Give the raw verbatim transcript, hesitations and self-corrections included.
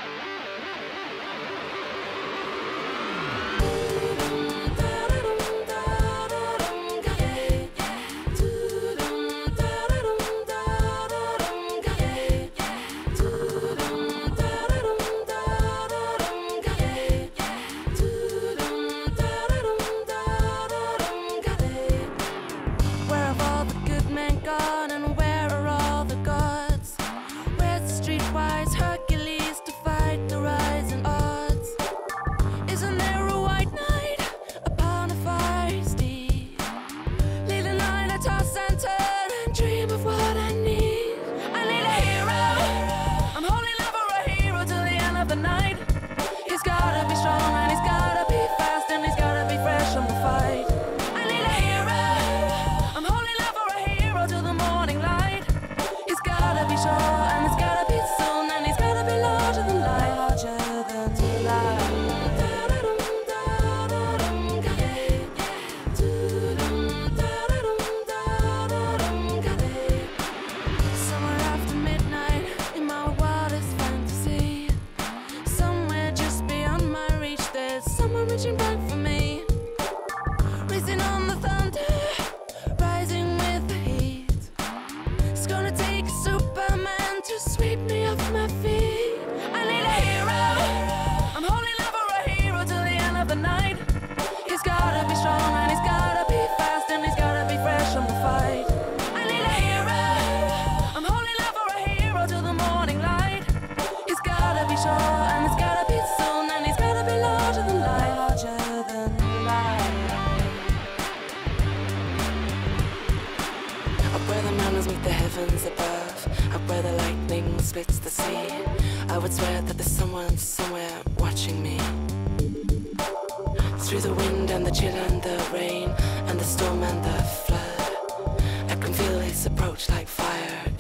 Gone, and where are all the gods? Where's the streetwise Hercules to fight the rising odds? Isn't there a white knight upon a fiery steed? Late at night I toss and turn and dream of what I need. I need a hero. I'm holding out for a hero till the end of the night. He's gotta be strong and he's gotta be fast and he's gotta be fresh on the fight. I need a hero. I'm holding out for a hero till the morning light. He's gotta be sure and it's gotta be soon and he's gotta be larger than life, larger than life. Somewhere after midnight in my wildest fantasy, somewhere just beyond my reach, there's someone reaching back for me, racing on the thunder, rising with the heat. It's gonna take a Superman to sweep me off my feet. I need a hero. I'm holding out for a hero till the end of the night. He's gotta be strong and he's gotta be fast and he's gotta be fresh on the fight. I need a hero. I'm holding out for a hero till the morning light. He's gotta be sure and it's gotta be soon and he's gotta be larger than life, larger than life. Up where the mountains meet the heavens above, up where the lightning splits the sea, I would swear that there's someone somewhere watching me. Through the wind and the chill and the rain and the storm and the flood, I can feel his approach like fire